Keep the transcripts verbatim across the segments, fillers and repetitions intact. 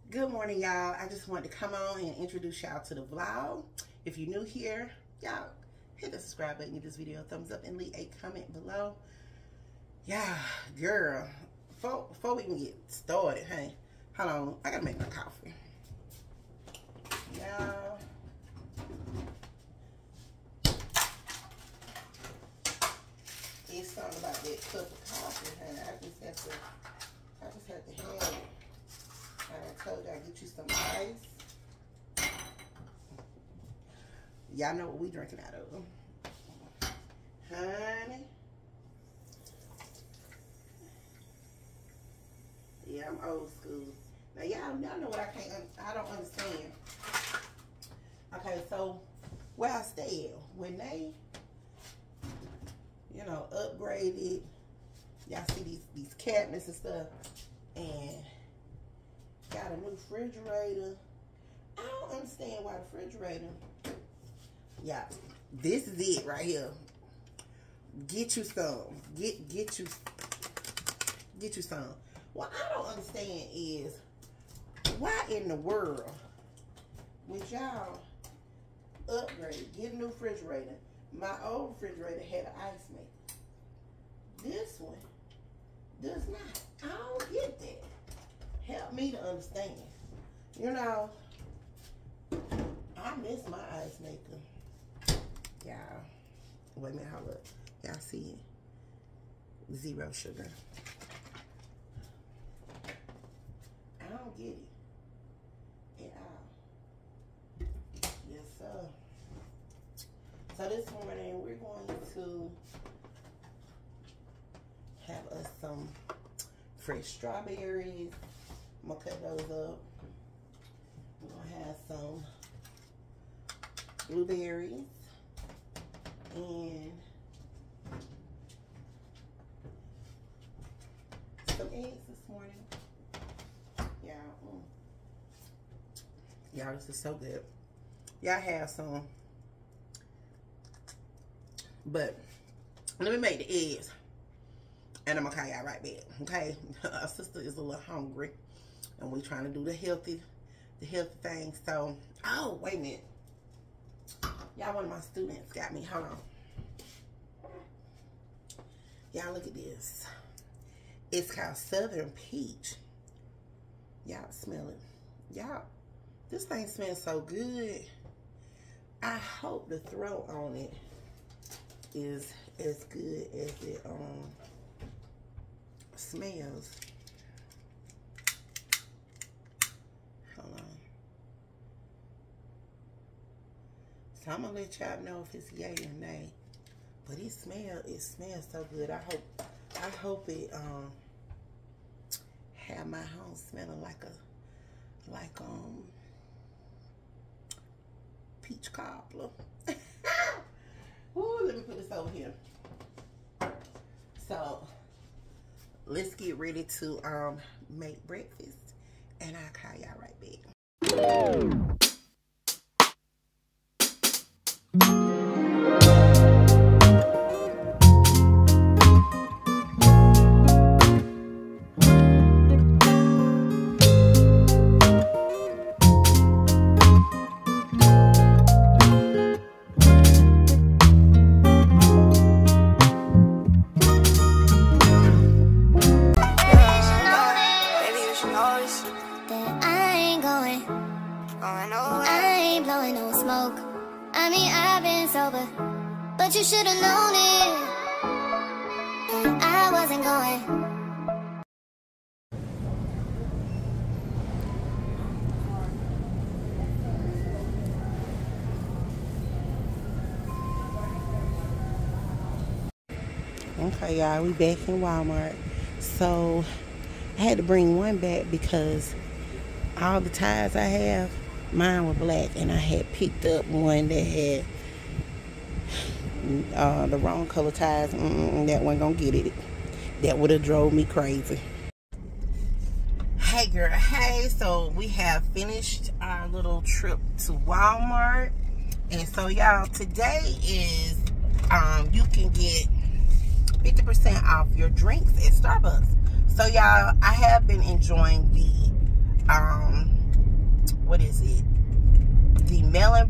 Good morning, y'all. I just wanted to come on and introduce y'all to the vlog. If you're new here, y'all hit the subscribe button, give this video a thumbs up, and leave a comment below. Yeah, girl, before, before we can get started, hey, hold on, I gotta make my coffee. Y'all, it's something about that cup of coffee, hey, I just have to, I just have to have it. I told you I'd get you some ice. Y'all know what we drinking out of. Honey. Yeah, I'm old school. Now y'all y'all know what I can't I don't understand. Okay, so where I stay at, when they, you know, upgraded, y'all see these these cabinets and stuff, and got a new refrigerator. I don't understand why the refrigerator. Yeah, this is it right here. Get you some. Get get you get you some. What I don't understand is why in the world would y'all upgrade, get a new refrigerator? My old refrigerator had an ice maker. This one does not. I don't get that. Help me to understand. You know, I miss my ice maker. Y'all, wait a minute, hold up. Y'all see it? Zero sugar. I don't get it at all. Yes, sir. So this morning we're going to have us some fresh strawberries. I'm gonna cut those up. We're gonna have some blueberries and some eggs this morning. Y'all, mm. Y'all, this is so good. Y'all have some, but let me make the eggs, and I'm gonna call y'all right back. Okay, our sister is a little hungry, and we trying to do the healthy, the healthy thing. So, oh, wait a minute. Y'all, one of my students got me. Hold on. Y'all, look at this. It's called Southern Peach. Y'all smell it. Y'all, this thing smells so good. I hope the throw on it is as good as it um smells. Hold on. So I'm gonna let y'all know if it's yay or nay. But it smells, it smells so good. I hope, I hope it um have my home smelling like a, like um peach cobbler. Ooh, let me put this over here. So let's get ready to um make breakfast, and I'll call y'all right back. But you should have known it. I wasn't going. Okay, y'all, we back in Walmart. So I had to bring one back because all the tires I have, mine were black, and I had picked up one that had Uh, the wrong color tires. Mm-mm, that wasn't gonna get it. That would have drove me crazy. Hey girl, hey, so we have finished our little trip to Walmart, and so y'all, today is um you can get fifty percent off your drinks at Starbucks. So y'all, I have been enjoying the um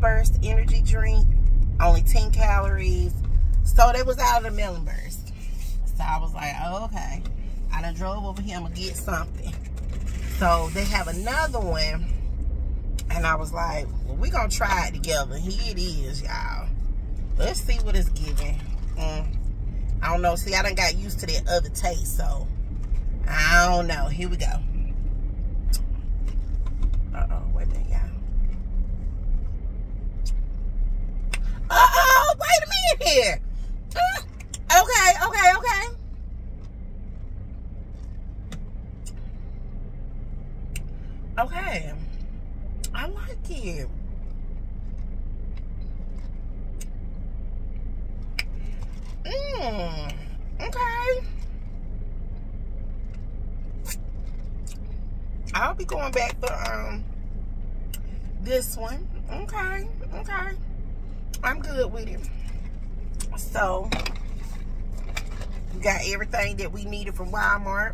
Melon Burst energy drink, only ten calories. So they was out of the Melon Burst. So I was like, oh, okay. I done drove over here, I'm gonna get something. So they have another one, and I was like, well, we gonna try it together. Here it is, y'all. Let's see what it's giving. Mm. I don't know. See, I done got used to that other taste, so I don't know. Here we go. Uh-oh, wait a minute, y'all. Uh-oh, wait a minute here. Uh, okay, okay, okay. Okay. I like it. Mmm. Okay. I'll be going back for um this one. Okay. Okay. I'm good with it. So we got everything that we needed from Walmart.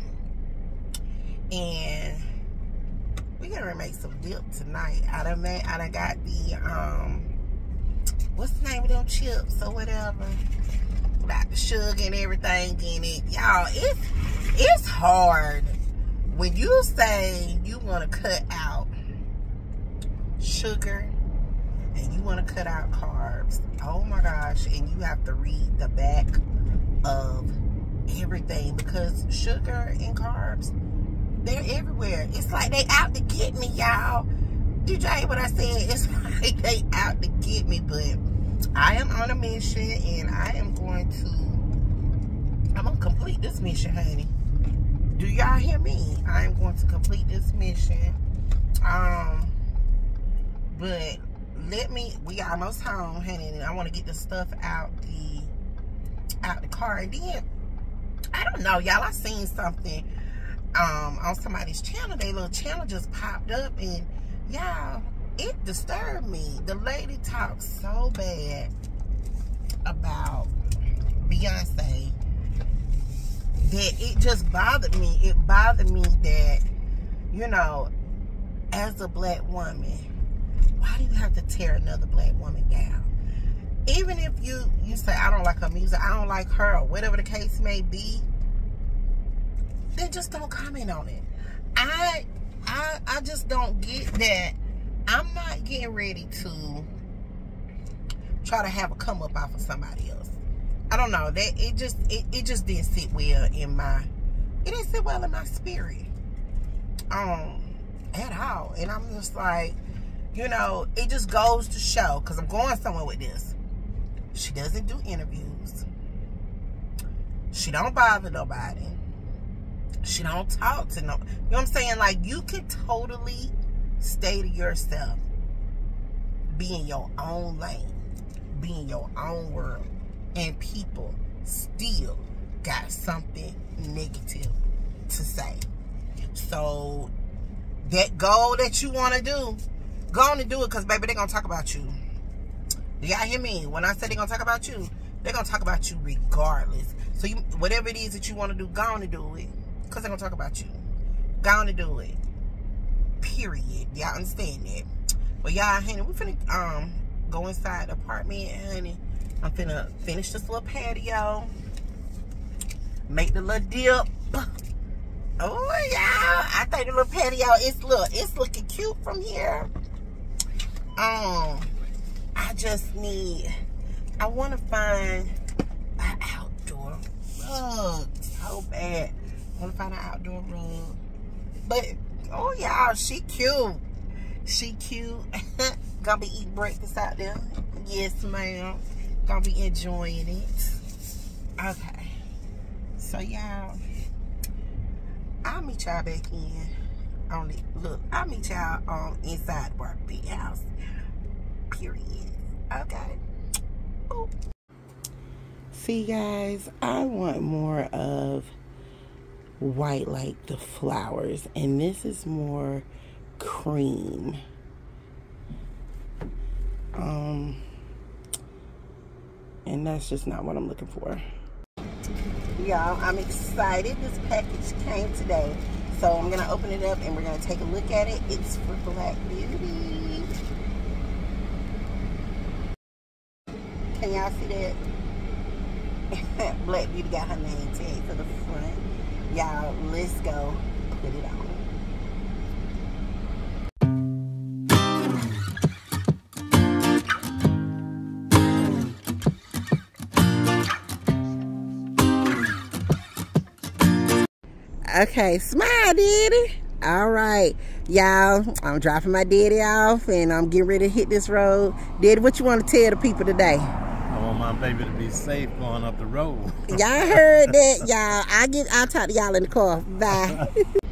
And we gonna make some dip tonight. I done made, I done got the um what's the name of them chips or whatever. Got the sugar and everything in it. Y'all, it's it's hard when you say you wanna cut out sugar and you wanna cut out carbs. Oh my gosh, and you have to read the back of everything because sugar and carbs, they're everywhere. It's like they out to get me, y'all. Did y'all hear what I said? It's like they out to get me, but I am on a mission, and I am going to, I'm going to complete this mission, honey. Do y'all hear me? I am going to complete this mission. Um, but let me, we almost home, honey, and I want to get the stuff out the, out the car. And then, I don't know, y'all, I seen something um on somebody's channel. Their little channel just popped up, and y'all, it disturbed me. The lady talked so bad about Beyonce that it just bothered me. It bothered me that, you know, as a black woman, why do you have to tear another black woman down? Even if you you say, I don't like her music, I don't like her, or whatever the case may be, then just don't comment on it. I, I, I just don't get that. I'm not getting ready to try to have a come up off of somebody else. I don't know. That it just it, it just didn't sit well in my it didn't sit well in my spirit. Um at all. And I'm just like, you know, it just goes to show, because I'm going somewhere with this. She doesn't do interviews. She don't bother nobody. She don't talk to no, you know what I'm saying? Like, you can totally stay to yourself, be in your own lane, be in your own world, and people still got something negative to say. So that goal that you want to do, go on and do it, because baby, they're gonna talk about you. Do y'all hear me? When I say they're gonna talk about you, they're gonna talk about you regardless. So you, whatever it is that you want to do, go on and do it. Because they're going to talk about you. Go on and do it. Period. Y'all understand that? Well, y'all, honey, we finna um, go inside the apartment, honey. I'm finna finish this little patio. Make the little dip. Oh, y'all. I think the little patio is, look, it's looking cute from here. Um, I just need, I want to find an outdoor rug so bad. I want to find an outdoor rug. But, oh, y'all, she cute. She cute. Gonna be eating breakfast out there. Yes, ma'am. Gonna be enjoying it. Okay. So, y'all, I'll meet y'all back in. On it. Look, I'll meet y'all um, inside the barbecue house. Period. Okay. Ooh. See, guys, I want more of white like the flowers, and this is more cream. Um, and that's just not what I'm looking for. Y'all, I'm excited. This package came today, so I'm gonna open it up and we're gonna take a look at it. It's for Black Beauty. y'all see that? Black Beauty got her name tag to the front. Y'all, let's go put it on. Okay, smile, daddy. All right, y'all, I'm dropping my daddy off and I'm getting ready to hit this road. Daddy, what you want to tell the people today? I want my baby to be safe going up the road. Y'all heard that, y'all. I get, I'll talk to y'all in the car. Bye.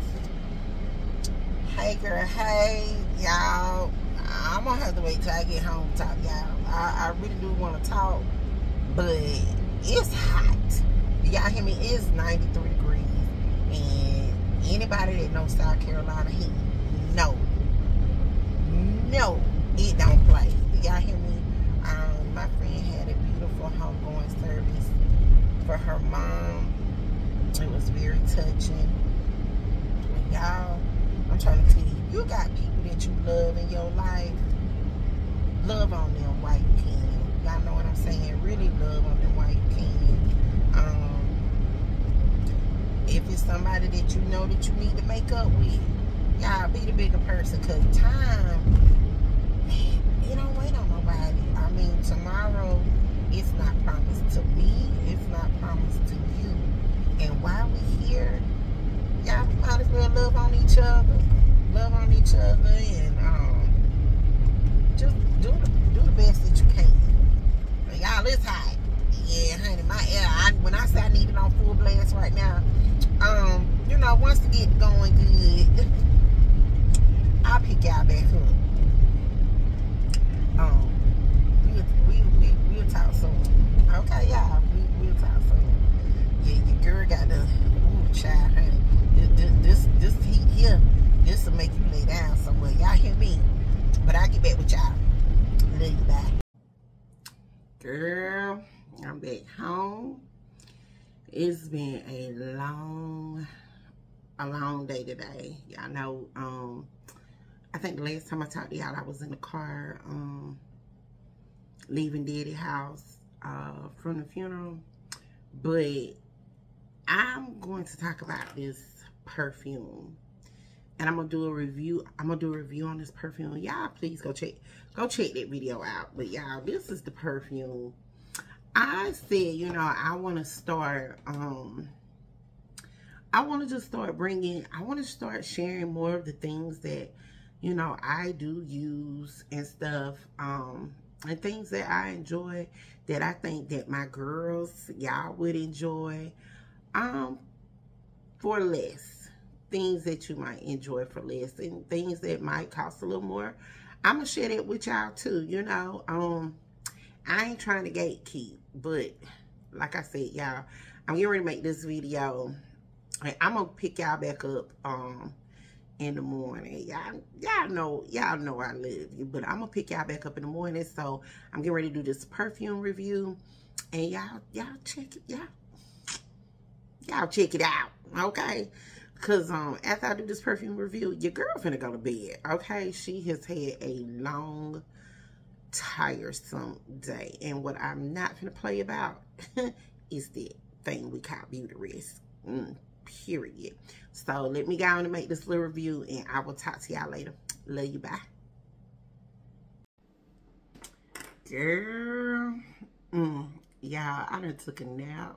Hey, girl. Hey, y'all. I'm gonna have to wait till I get home to talk, y'all. I, I really do want to talk, but it's hot. Y'all hear me? It's ninety-three degrees. And anybody that knows South Carolina heat, no, no, it don't play. Y'all hear me? Um, my friend had a beautiful homegoing service for her mom. It was very touching. Y'all, I'm trying to tell you, you got people that you love in your life. Love on them while you can. Y'all know what I'm saying? Really love on them while you can. Um, If it's somebody that you know that you need to make up with, y'all be the bigger person, because time, man, it don't wait on nobody. I mean, tomorrow, it's not promised to me. It's not promised to you. And while we're here, y'all might as well love on each other. Love on each other and um, just do the, do the best that you can. Y'all, it's hot. Yeah, honey, my air, I, when I say I need it on full blast right now, um, you know, once it get going good, I'll pick y'all back up. Um, we'll, we, we, we'll talk soon. Okay, y'all, we, we'll talk soon. Yeah, your girl got the, ooh, child, honey. This, this, this heat here, this will make you lay down somewhere. Y'all hear me? But I'll get back with y'all. Love you, bye. Girl, I'm back home. It's been a long, a long day today. Y'all know, um, I think the last time I talked to y'all, I was in the car, um, leaving Daddy's house, uh, from the funeral. But I'm going to talk about this perfume. And I'm going to do a review. I'm going to do a review on this perfume. Y'all, please go check, go check that video out. But y'all, this is the perfume. I said, you know, I want to start, um, I want to just start bringing, I want to start sharing more of the things that, you know, I do use and stuff, um, and things that I enjoy, that I think that my girls, y'all would enjoy, um, for less. Things that you might enjoy for less, and things that might cost a little more. I'm going to share that with y'all too, you know, um, I ain't trying to gatekeep, but like I said, y'all, I'm getting ready to make this video. And I'm gonna pick y'all back up um in the morning. Y'all, y'all know, y'all know I love you, but I'm gonna pick y'all back up in the morning. So I'm getting ready to do this perfume review, and y'all, y'all check it, y'all, y'all check it out, okay? Cause um after I do this perfume review, your girl finna go to bed, okay? She has had a long, tiresome day, and what I'm not gonna play about is that thing we call beauty rest, mm, period. So let me go on and make this little review, and I will talk to y'all later. Love you, bye. Girl, mm, y'all, I done took a nap.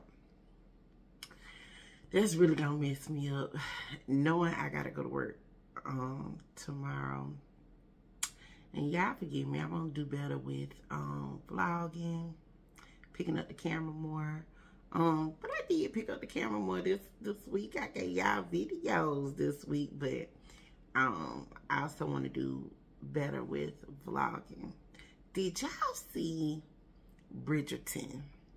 That's really gonna mess me up, knowing I gotta go to work um tomorrow. And y'all forgive me, I'm gonna do better with um, vlogging, picking up the camera more. Um, but I did pick up the camera more this, this week. I gave y'all videos this week, but um, I also want to do better with vlogging. Did y'all see Bridgerton?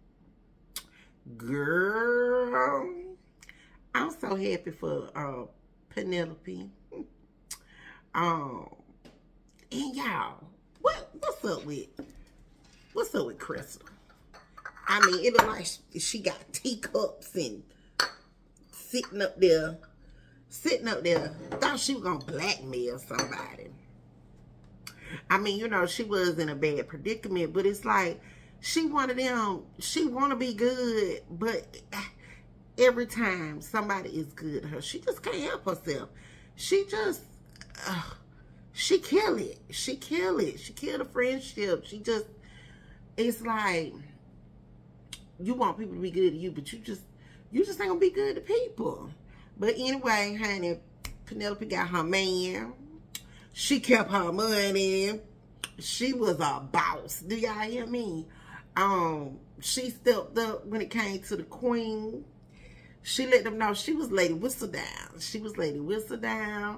Girl, I'm so happy for uh, Penelope. um. And y'all, what what's up with what's up with Crystal? I mean, it look like she, she got teacups and sitting up there, sitting up there. Thought she was gonna blackmail somebody. I mean, you know, she was in a bad predicament, but it's like, she one of them, she want to be good, but every time somebody is good to her, she just can't help herself. She just, uh, she kill it. She kill it. She kill the friendship. She just, it's like, you want people to be good to you, but you just, you just ain't gonna be good to people. But anyway, honey, Penelope got her man. She kept her money. She was a boss. Do y'all hear me? Um, she stepped up when it came to the queen. She let them know she was Lady Whistledown. She was Lady Whistledown.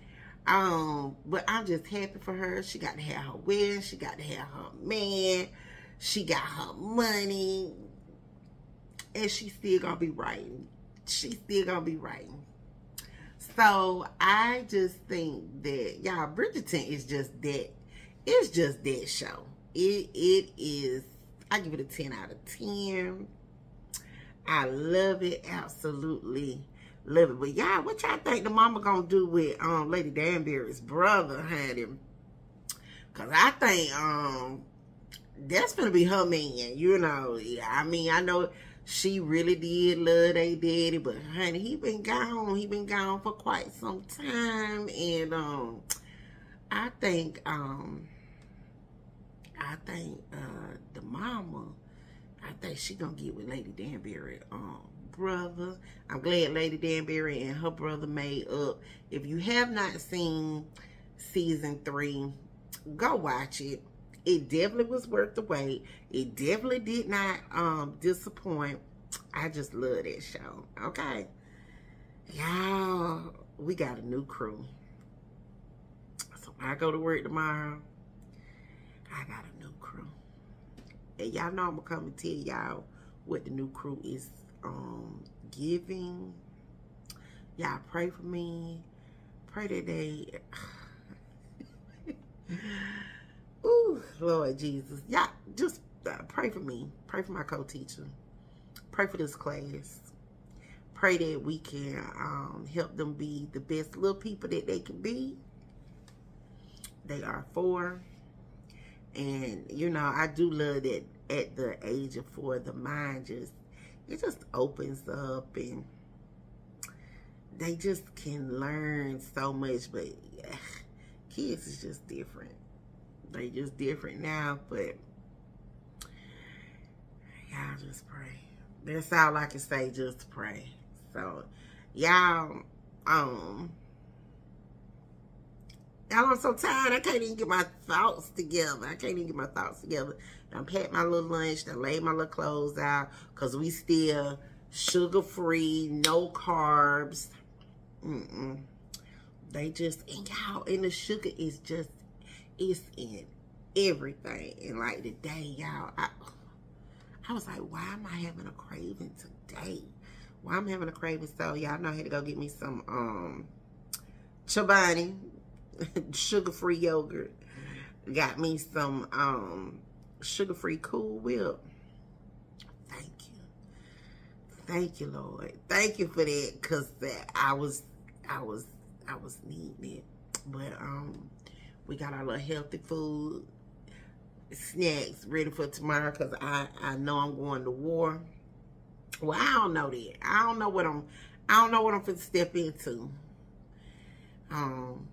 Um, but I'm just happy for her. She got to have her wedding. She got to have her man. She got her money. And she still gonna be writing. She still gonna be writing. So I just think that, y'all, Bridgerton is just that. It's just that show. It it is. I give it a ten out of ten. I love it, absolutely love it. But y'all, what y'all think the mama gonna do with um Lady Danbury's brother, honey? Cause I think um that's gonna be her man. You know, I mean, I know she really did love they daddy, but honey, he been gone. He been gone for quite some time, and um, I think um. I think uh, the mama, I think she gonna get with Lady Danbury um, brother. I'm glad Lady Danbury and her brother made up. If you have not seen season three, go watch it. It definitely was worth the wait. It definitely did not um, disappoint. I just love that show. Okay, y'all, we got a new crew. So when I go to work tomorrow, I got a new crew. And y'all know I'm gonna come and tell y'all what the new crew is um giving. Y'all pray for me. Pray that they ooh, Lord Jesus. Y'all just uh, pray for me. Pray for my co-teacher. Pray for this class. Pray that we can um help them be the best little people that they can be. They are four. And, you know, I do love that at the age of four, the mind just, it just opens up and they just can learn so much. But yeah, kids is just different. They just different now, but y'all just pray. That's all I can say, just pray. So, y'all, um... Y'all, I'm so tired. I can't even get my thoughts together. I can't even get my thoughts together. I packed my little lunch. I laid my little clothes out. Because we still sugar-free, no carbs. Mm-mm. They just, and y'all, and the sugar is just, it's in everything. And like today, y'all, I, I was like, why am I having a craving today? Why am I having a craving? So, y'all know I had to go get me some um, Chobani. Sugar-free yogurt. Got me some um sugar-free Cool Whip. Thank you. Thank you, Lord. Thank you for that, because that I was I was I was needing it. But um we got our little healthy food snacks ready for tomorrow, because I, I know I'm going to war. Well, I don't know that. I don't know what I'm I don't know what I'm finna step into. Um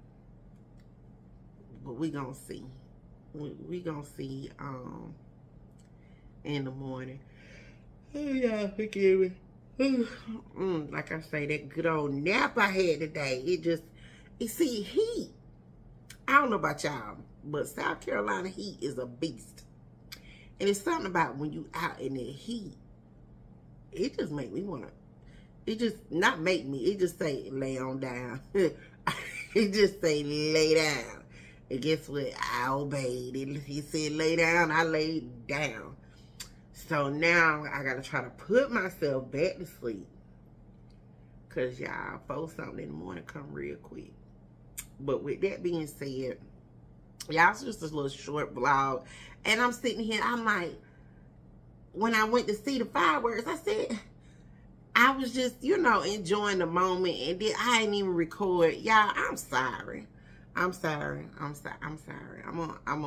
But we gonna see. We, we gonna see um in the morning. Oh yeah, forgive me. mm, like I say, that good old nap I had today. It just, you see, heat. I don't know about y'all, but South Carolina heat is a beast. And it's something about when you out in the heat. It just make me wanna. It just not make me. It just say lay on down. It just say lay down. And guess what? I obeyed. He said lay down, I laid down. So now I gotta try to put myself back to sleep. Cause y'all, four something in the morning come real quick. But with that being said, y'all, it's just a little short vlog. And I'm sitting here, I'm like, when I went to see the fireworks, I said, I was just, you know, enjoying the moment. And then I didn't even record. Y'all, I'm sorry. I'm sorry. I'm sorry. I'm sorry. I'm on. I'm on.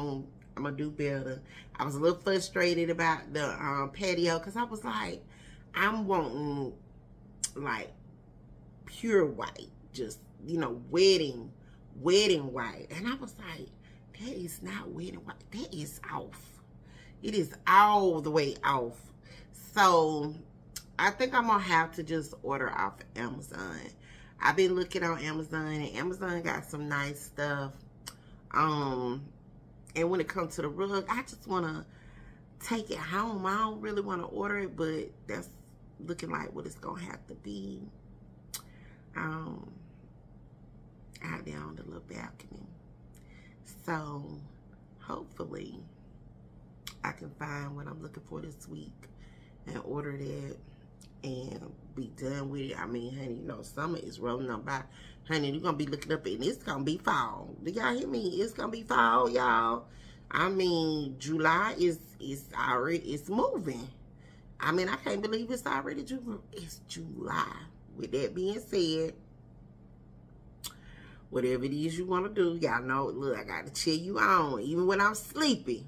I'm gonna do better. I was a little frustrated about the um, patio because I was like, I'm wanting like pure white, just, you know, wedding, wedding white. And I was like, that is not wedding white. That is off. It is all the way off. So I think I'm gonna have to just order off Amazon. I've been looking on Amazon, and Amazon got some nice stuff. Um, and when it comes to the rug, I just wanna take it home. I don't really want to order it, but that's looking like what it's gonna have to be. Um, out there on the little balcony. So hopefully I can find what I'm looking for this week and order that and be done with it. I mean, honey, you know, summer is rolling up by. Honey, you're gonna be looking up and it's gonna be fall. Do y'all hear me? It's gonna be fall, y'all. I mean, July is is already, it's moving. I mean, I can't believe it's already July. It's July. With that being said, whatever it is you want to do, y'all know, look, I got to cheer you on, even when I'm sleepy.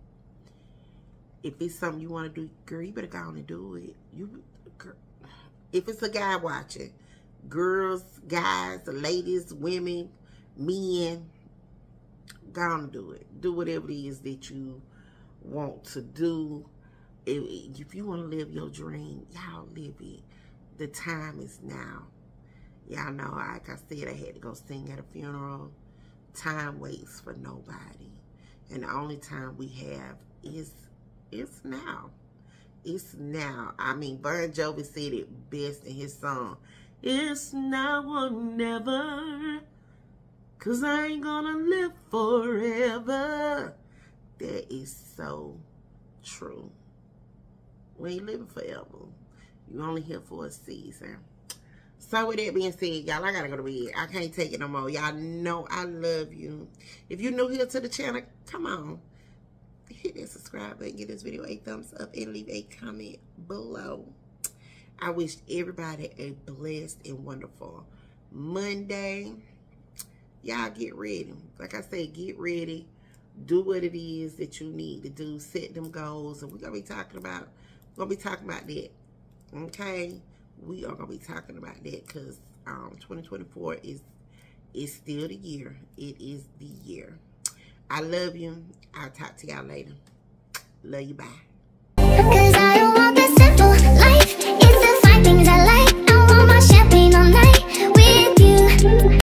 If it's something you want to do, girl, you better go on and do it. You, girl, if it's a guy watching, girls, guys, ladies, women, men, go on and do it. Do whatever it is that you want to do. If, if you want to live your dream, y'all live it. The time is now. Y'all know, like I said, I had to go sing at a funeral. Time waits for nobody. And the only time we have is, it's now. It's now. I mean, Bon Jovi said it best in his song. It's now or never. Cause I ain't gonna live forever. That is so true. We ain't living forever. You only here for a season. So with that being said, y'all, I gotta go to bed. I can't take it no more. Y'all know I love you. If you're new here to the channel, come on. Hit that subscribe button, give this video a thumbs up, and leave a comment below. I wish everybody a blessed and wonderful Monday. Y'all get ready. Like I said, get ready. Do what it is that you need to do. Set them goals. And we're gonna be talking about, we're gonna be talking about that. Okay? We are gonna be talking about that because um twenty twenty-four is is still the year. It is the year. I love you. I'll talk to y'all later. Love you. Bye. Cause I don't want this simple life.